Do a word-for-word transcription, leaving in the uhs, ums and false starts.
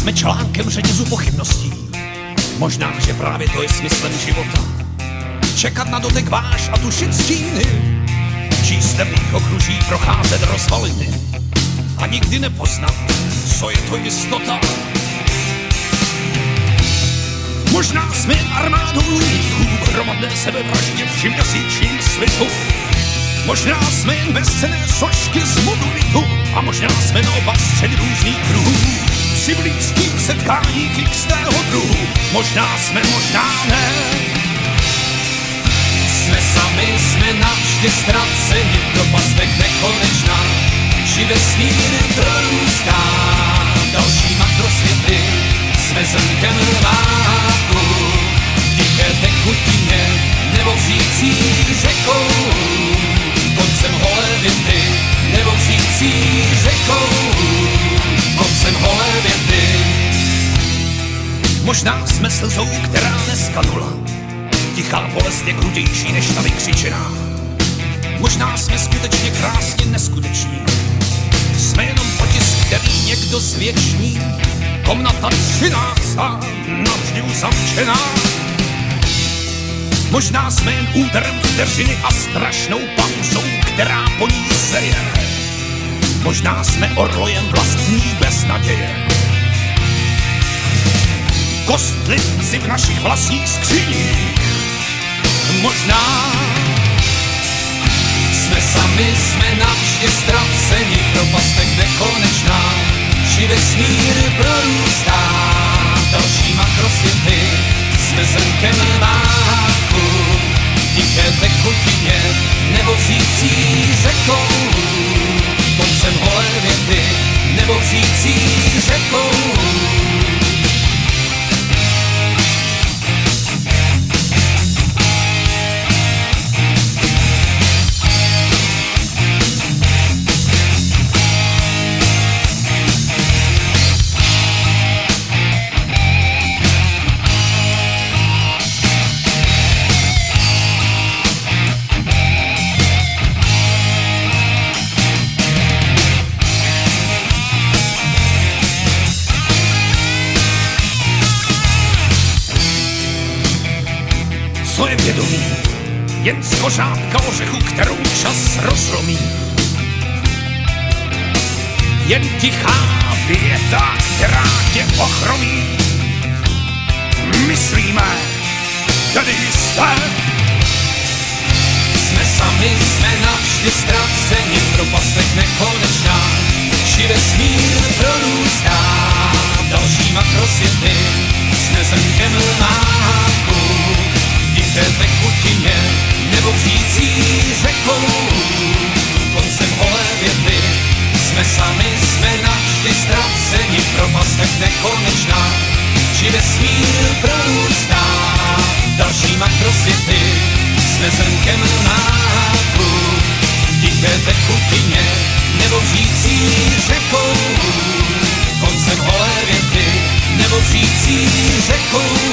jsme článkem řetězu pochybností. Možná, že právě to je smyslem života. Čekat na dotek váš a tušit stíny. Číst temných okruží, procházet rozvaliny. A nikdy nepoznat, co je to jistota. Možná jsme jen armádou luníků, hromadné sebevraždě v měsíčním svitu. Možná jsme jen bezcenné sošky z modulitu. A možná jsme naopak střed různých kruhů. Při blízkých setkáních x-tého druhu. Možná jsme, možná ne. Jsme sami, jsme navždy ztraceni, v propastech nekonečná. Či vesmír prorůstá další makrosvěty. Jsme zrnkem lváku, tiché tekutině, nebo vřící řekou. Koncem holé věty, nebo vřící řekou. Koncem holé věty. Možná jsme slzou, která neskanula. Tichá bolest je krutější než ta vykřičená. Možná jsme skutečně krásně neskuteční. Jsme jenom otisk, který někdo zvěční. Komnata třináctá, navždy uzamčená. Možná jsme jen úderem vteřiny a strašnou pauzou, která po ní seje. Možná jsme orlojem vlastní beznaděje. Kostlivci v našich vlastních skříních. Možná jsme sami, jsme navždy ztraceni, v propastech nekonečná. Či vesmír prorůstá další makrosvěty. Jsme zrnkem lváku, tiché tekutině, nebo vřící řekou. Koncem holé věty, nebo vřící řekou. Co je vědomí? Jen skořápka ořechu, kterou čas rozlomí. Jen tichá věta, která tě ochromí. Myslíme, tedy jste. Jsme sami, jsme navždy ztraceni, v propastech nekonečná. Či vesmír prorůstá další makrosvěty. Jsme zrnkem lváku, tiché tekutině, nebo vřící řekou. Koncem holé věty, jsme sami, jsme navždy ztraceni, v propastech nekonečná. Či vesmír prorůstá další makrosvěty. Jsme zrnkem lváku, tiché tekutině, nebo vřící řekou. Koncem holé věty, nebo vřící řekou.